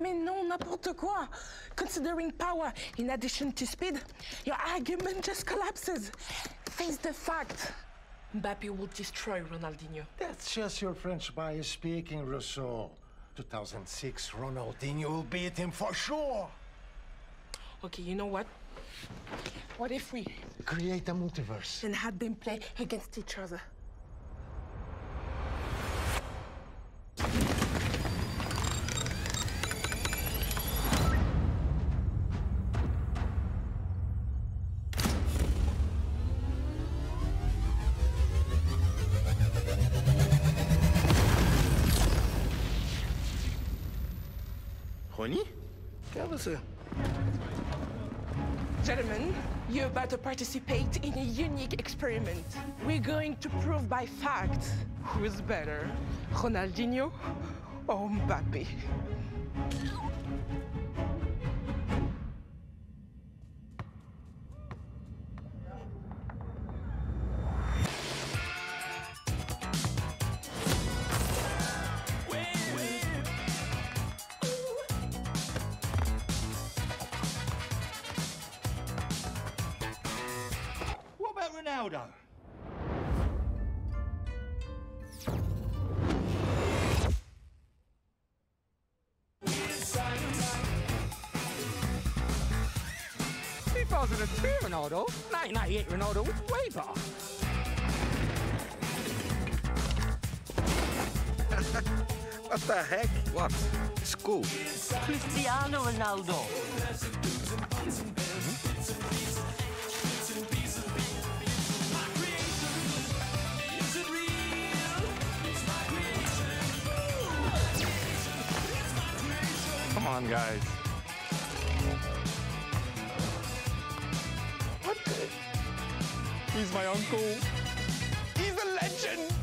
Mais non, n'importe quoi. Considering power in addition to speed, your argument just collapses. Face the fact. Mbappe will destroy Ronaldinho. That's just your French bias speaking, Rousseau. 2006, Ronaldinho will beat him for sure. Okay, you know what? What if we create a multiverse and have them play against each other? Ronnie? Quer você? Gentlemen, you're about to participate in a unique experiment. We're going to prove by fact who's better, Ronaldinho or Mbappe. Ronaldo. Ronaldo. 1998 Ronaldo was way better. What the heck? What? School. Cristiano Ronaldo. Come on, guys. What the? He's my uncle. He's a legend.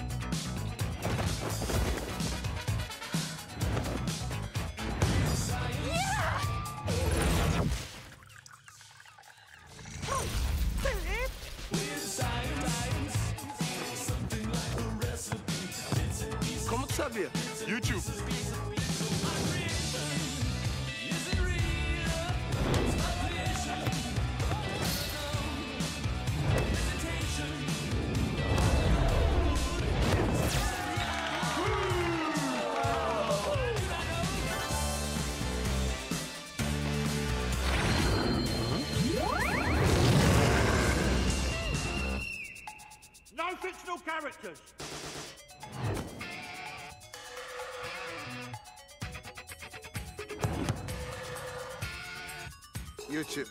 Yeah! Como tu sabia? YouTube. No fictional characters. YouTube.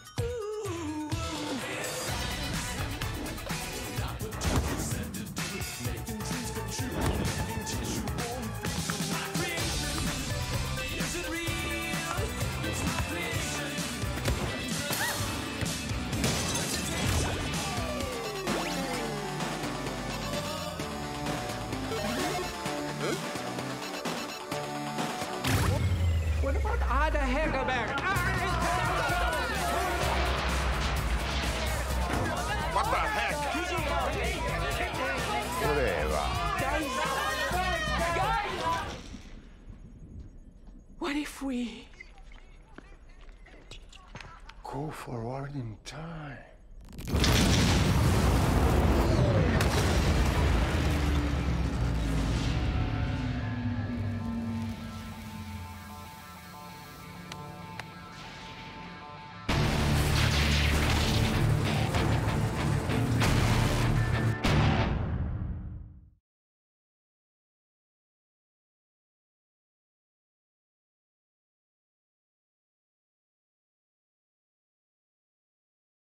What about Ada Hegerberg? What the heck? Guys! What if we go forward in time?